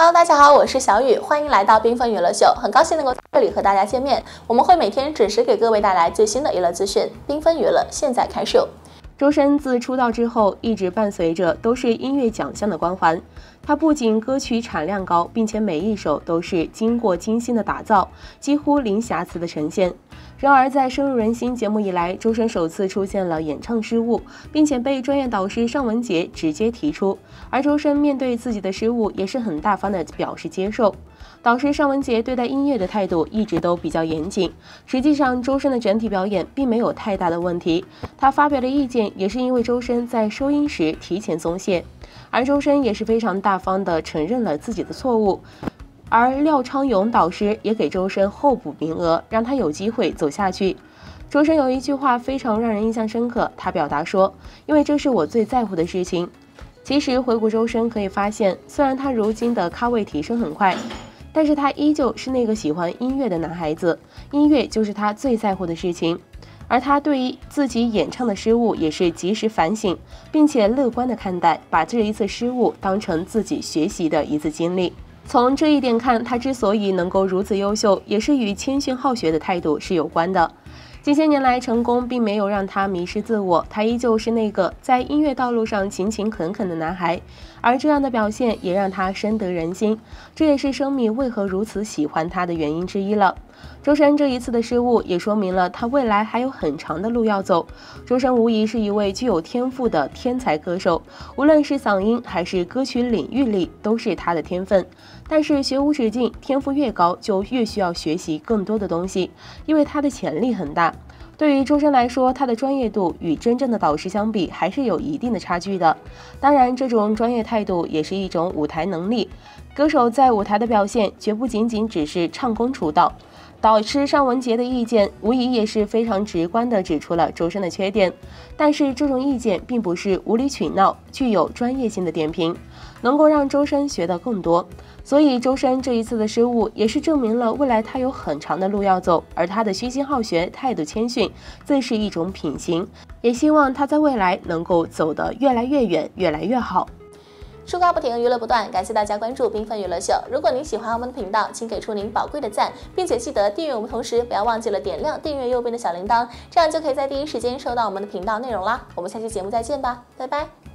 Hello， 大家好，我是小雨，欢迎来到缤纷娱乐秀，很高兴能够在这里和大家见面。我们会每天准时给各位带来最新的娱乐资讯。缤纷娱乐现在开售。 周深自出道之后，一直伴随着都是音乐奖项的光环。他不仅歌曲产量高，并且每一首都是经过精心的打造，几乎零瑕疵的呈现。然而，在深入人心节目以来，周深首次出现了演唱失误，并且被专业导师尚雯婕直接提出。而周深面对自己的失误，也是很大方的表示接受。导师尚雯婕对待音乐的态度一直都比较严谨。实际上，周深的整体表演并没有太大的问题。他发表的意见也是因为周深在收音时提前松懈，而周深也是非常大方地承认了自己的错误。而廖昌永导师也给周深候补名额，让他有机会走下去。周深有一句话非常让人印象深刻，他表达说：“因为这是我最在乎的事情。”其实回顾周深可以发现，虽然他如今的咖位提升很快，但是他依旧是那个喜欢音乐的男孩子，音乐就是他最在乎的事情。而他对于自己演唱的失误也是及时反省，并且乐观地看待，把这一次失误当成自己学习的一次经历。从这一点看，他之所以能够如此优秀，也是与谦逊好学的态度是有关的。近些年来，成功并没有让他迷失自我，他依旧是那个在音乐道路上勤勤恳恳的男孩，而这样的表现也让他深得人心，这也是生米为何如此喜欢他的原因之一了。周深这一次的失误也说明了他未来还有很长的路要走。周深无疑是一位具有天赋的天才歌手，无论是嗓音还是歌曲领域里都是他的天分。但是学无止境，天赋越高就越需要学习更多的东西，因为他的潜力很大。对于周深来说，他的专业度与真正的导师相比还是有一定的差距的。当然，这种专业态度也是一种舞台能力。歌手在舞台的表现绝不仅仅只是唱功出道。导师尚雯婕的意见无疑也是非常直观地指出了周深的缺点，但是这种意见并不是无理取闹，具有专业性的点评，能够让周深学到更多。所以周深这一次的失误也是证明了未来他有很长的路要走，而他的虚心好学、态度谦逊自是一种品行，也希望他在未来能够走得越来越远，越来越好。 书高不停，娱乐不断，感谢大家关注缤纷娱乐秀。如果您喜欢我们的频道，请给出您宝贵的赞，并且记得订阅我们，同时不要忘记了点亮订阅右边的小铃铛，这样就可以在第一时间收到我们的频道内容啦。我们下期节目再见吧，拜拜。